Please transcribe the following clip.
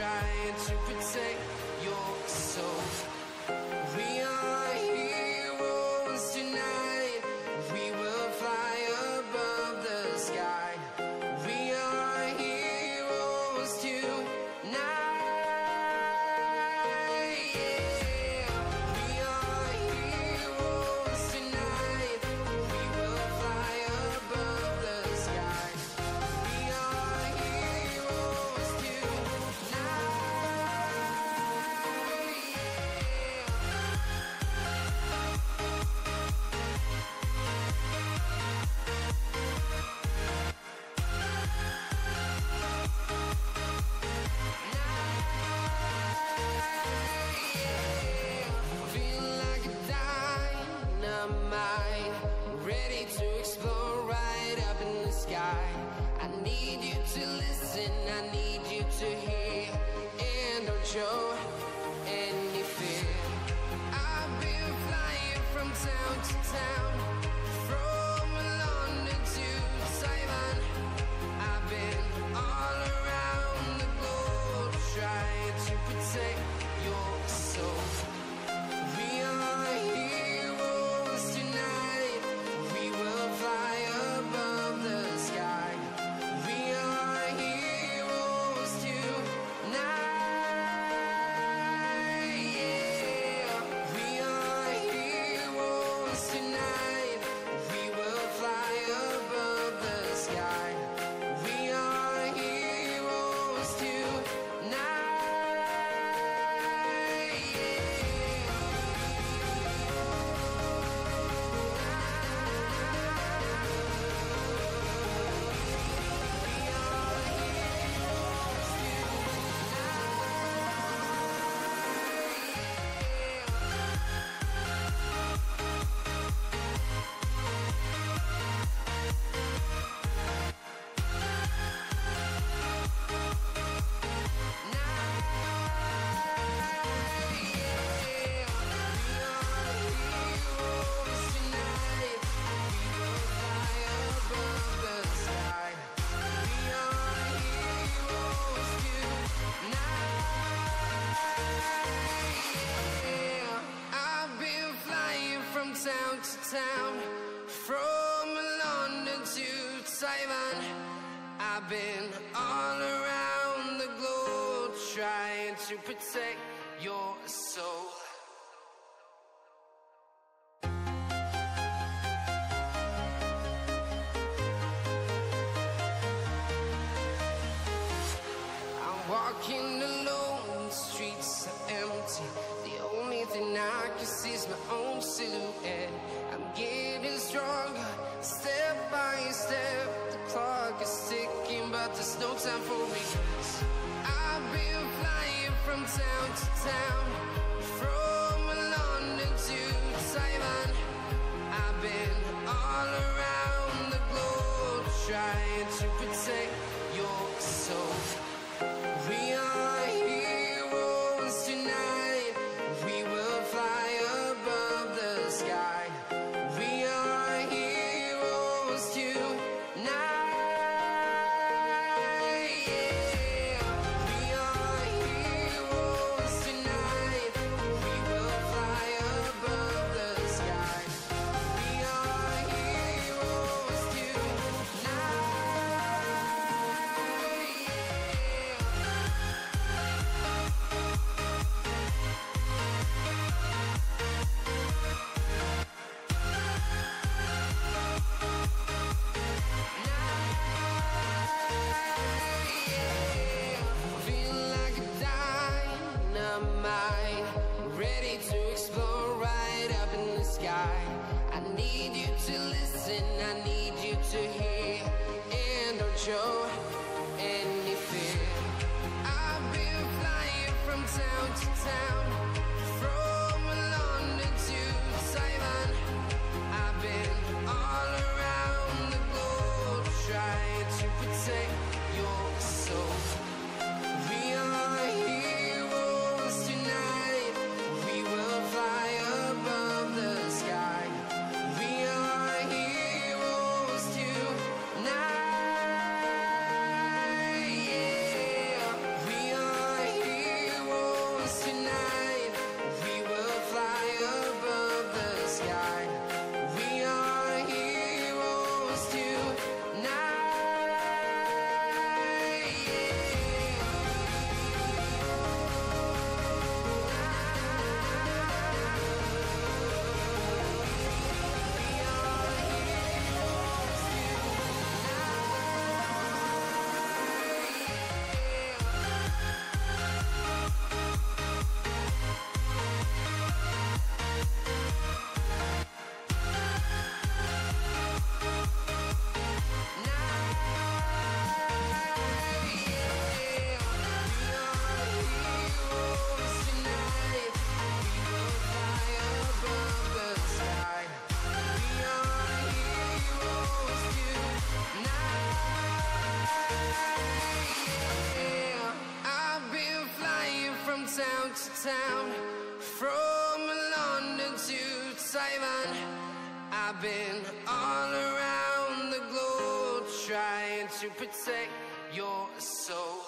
trying to protect your soul. We are heroes tonight. We will fly above the sky. We are heroes tonight. Ready to explore right up in the sky. I need you to listen, I need you to hear, and don't show any fear. I've been flying from town to town, from London to Taiwan. I've been all around the globe trying to protect your soul. We are heroes tonight. We will fly above the sky. We are heroes tonight. Yeah, we are heroes tonight. We will fly above the sky. We are heroes tonight. Town to town, from London to Taiwan. I've been all around the globe trying to protect your soul. I'm walking alone, the streets are empty. The only thing I can see is my own silhouette. I'm getting stronger, step by step. The clock is ticking, but there's no time for regrets. I've been flying from town to town, from London to Taiwan. I've been all around the globe trying to protect your soul. We are heroes tonight. We will fly above the sky. We are heroes tonight. Yeah, we are heroes tonight. We will fly above the sky. We are heroes tonight. Ready to explore right up in the sky. I need you to listen, I need you to hear, and don't show any fear. I've been flying from town to town, from London to Taiwan. I've been all around the globe trying to protect your soul. We are heroes tonight. We will fly above the sky. We are heroes tonight. town to town, from London to Taiwan. I've been all around the globe trying to protect your soul.